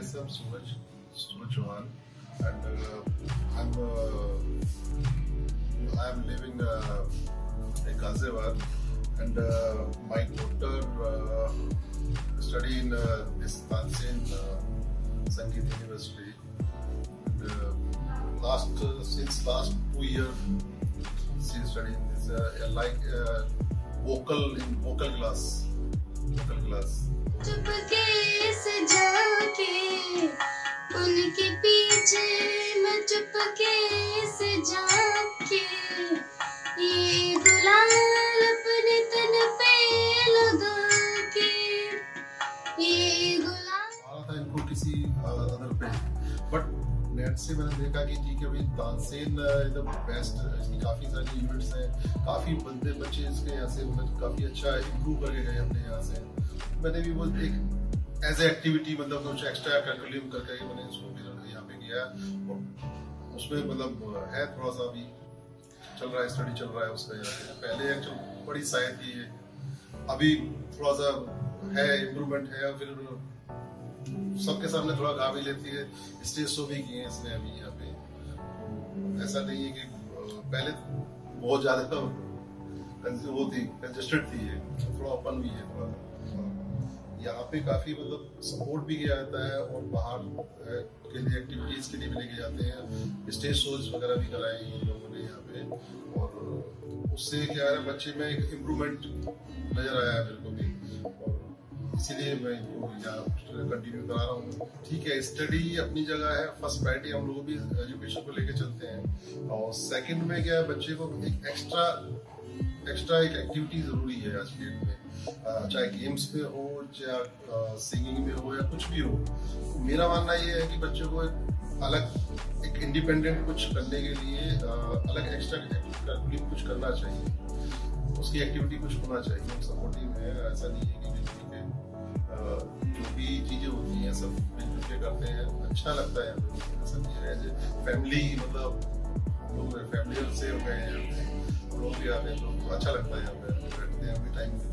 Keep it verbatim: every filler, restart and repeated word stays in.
myself Suraj, Suraj Chauhan, and uh, I'm uh, I'm living uh, in Ghaziabad, and uh, my daughter uh, study in uh, this Tansen uh, Sangeet University. And, uh, last uh, since last two years, she is studying this uh, like uh, vocal in vocal class, vocal class. चुपके से जाके उनके पीछे मैं चुपके से जाके ये गुलाल अपने तन पे लगा के ये गुलाल आ था इनको किसी अदर पे, बट नेट से मैंने देखा कि ठीक है भाई तानसेन इज द बेस्ट, इसकी काफी सारी इवेंट्स हैं, काफी बंदे बच्चे इसके यहाँ से मतलब काफी अच्छा इम्प्रूव करके गए अपने यहाँ से। मैंने भी वो एक एज ए एक्टिविटी मतलब कुछ एक्स्ट्रा करिकुलम करके मैंने इसको भी यहाँ पे किया, और उसमें मतलब है थोड़ा सा अभी चल रहा है, स्टडी चल रहा है उसका यहाँ पे। पहले एक्चुअली बड़ी शायद थी, अभी थोड़ा सा है इम्प्रूवमेंट है, फिर सबके सामने थोड़ा गा भी लेती है, स्टेज शो भी किए इसने अभी यहाँ पे। ऐसा नहीं है कि पहले बहुत ज्यादा वो थी, कंजेस्टेड थी, ये थोड़ा ओपन भी है थोड़ा। यहाँ पे काफी मतलब सपोर्ट भी किया जाता है, और बाहर के लिए एक्टिविटीज के लिए भी लेके जाते हैं, स्टेज शोज वगैरह भी कराए इन लोगों ने यहाँ पे, और उससे क्या है बच्चे में एक इम्प्रूवमेंट नजर आया है मेरे को भी, और इसीलिए मैं इनको यहाँ कंटिन्यू करा रहा हूँ। ठीक है, स्टडी अपनी जगह है, फर्स्ट प्रायोरिटी हम लोग भी एजुकेशन को लेके चलते हैं, और सेकंड में क्या है बच्चे को एक एक्स्ट्रा एक्स्ट्रा एक एक्टिविटी जरूरी है आज के डेट में, चाहे गेम्स में हो, चाहे सिंगिंग में हो, या कुछ भी हो। मेरा मानना ये है कि बच्चों को एक अलग एक इंडिपेंडेंट कुछ करने के लिए अलग एक्स्ट्रा करिकुलम कुछ करना चाहिए, उसकी एक्टिविटी कुछ होना चाहिए। हम सपोर्टिव है, ऐसा नहीं है कि ठीक है जो भी चीजें होती हैं सब मिलजुल के करते हैं, अच्छा लगता है। ऐसा नहीं है फैमिली मतलब लोग फैमिली से हो गए हैं, लोग भी आते हैं, तो अच्छा लगता है यहाँ पे बैठते हैं, टाइम